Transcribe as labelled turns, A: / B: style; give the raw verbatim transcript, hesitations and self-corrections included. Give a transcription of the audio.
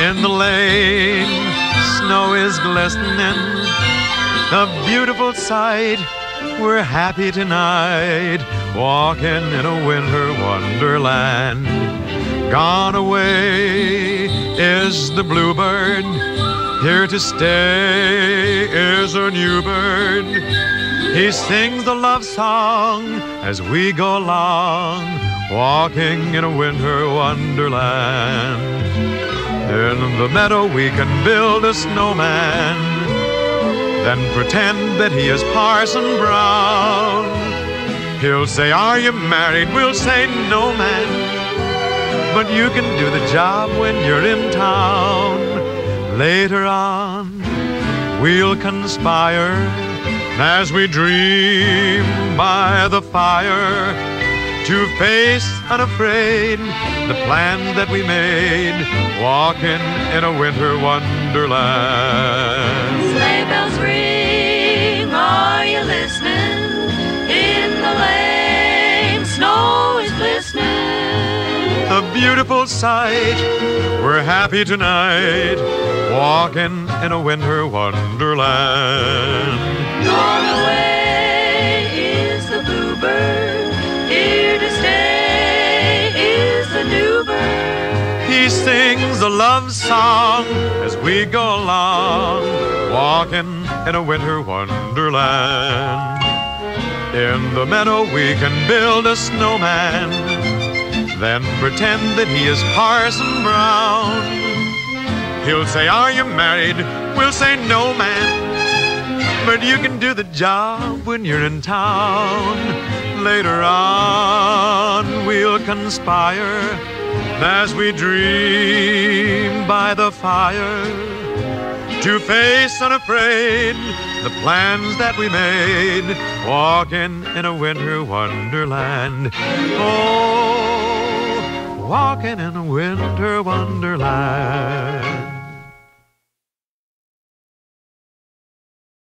A: In the lane, snow is glistening, a beautiful sight. We're happy tonight, walking in a winter wonderland. Gone away is the bluebird, here to stay is a new bird. He sings the love song as we go along, walking in a winter wonderland. In the meadow we can build a snowman, then pretend that he is Parson Brown. He'll say, "Are you married?" We'll say, "No, man." But you can do the job when you're in town. Later on, we'll conspire as we dream by the fire to face unafraid the plans that we made, walking in a winter wonderland.
B: Sleigh bells ring, are you listening? In the lane, snow is glistening.
A: A beautiful sight, we're happy tonight, walking in a winter wonderland.
B: Gone away is the bluebird, here to stay is the new bird.
A: He sings a love song as we go along, walking in a winter wonderland. In the meadow we can build a snowman, then pretend that he is Parson Brown. He'll say, "Are you married?" We'll say, "No, man." But you can do the job when you're in town. Later on, we'll conspire as we dream by the fire to face unafraid the plans that we made, walking in a winter wonderland. Oh, walking in a winter wonderland.